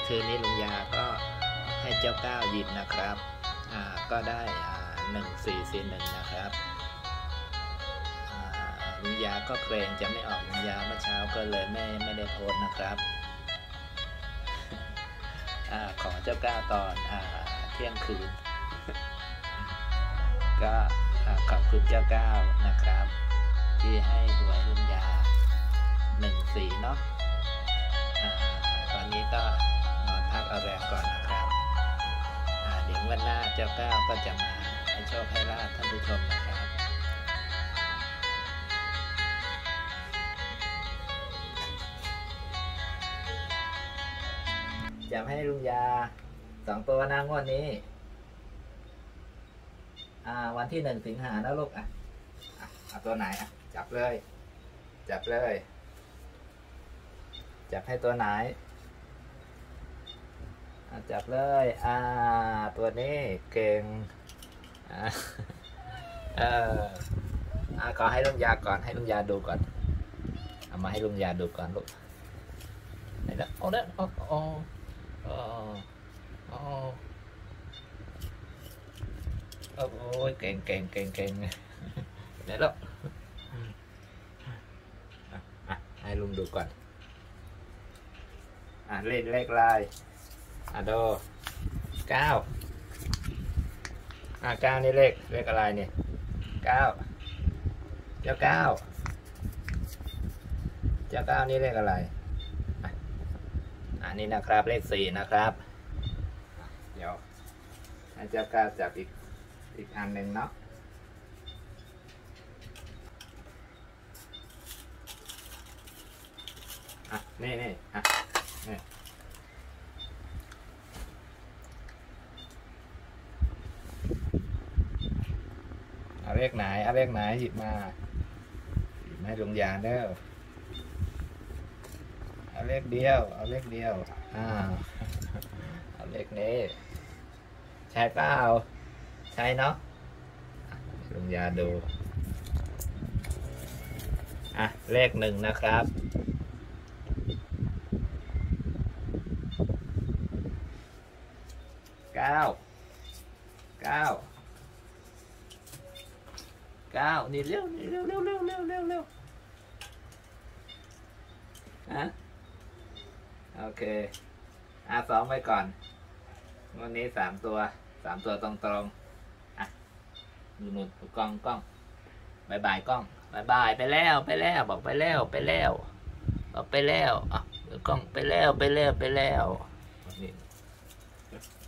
คืนนี้ลุงยาก็ให้เจ้าก้าวหยิบนะครับก็ได้1441นะครับลุงยาก็เกรงจะไม่ออกลุงยาเมื่อเช้าก็เลยไม่ได้โพสต์นะครับขอเจ้าก้าวตอนเที่ยงคืนก็ขอบคุณเจ้าก้าวนะครับที่ให้หวยลุงยา14เนาะตอนนี้ก็นอนพักเอาแรงก่อนนะครับเดี๋ยววันหน้าเจ้าก้าวก็จะมาให้โชคให้ลาภท่านผู้ชมนะครับจะให้ลุงยา2 ตัวนะงวดนี้วันที่1 สิงหานะลูกเอาตัวไหนจับเลยจับให้ตัวไหนจับเลยตัวนี้เก่งขอให้ลุงยาก่อนให้ลุงยาดูก่อนเอามาให้ลุงยาดูก่อนลูกไหนละโอ้ยเก่งไหนลูกให้ลุงดูก่อนเล่นเลขลายดู9นี่เลขอะไรเนี่ย9เจ้า9นี่เลขอะไรนี่นะครับเลข4นะครับเดี๋ยวให้เจ้า9จับอีกอันหนึ่งเนาะนี่เอาเลขไหนหยิบมาให้ลุงยาเด้อเอาเลขเดียวเอาเลขนี้ใช่เปล่าใช่เนาะลุงยาดูเลข1นะครับ9นี่เร็วโอเค2ไปก่อนวันนี้3 ตัวตรงหนุนกล้องบายกล้องบายไปแล้วบอกไปแล้วบอกไปแล้วกล้องไปแล้วนี่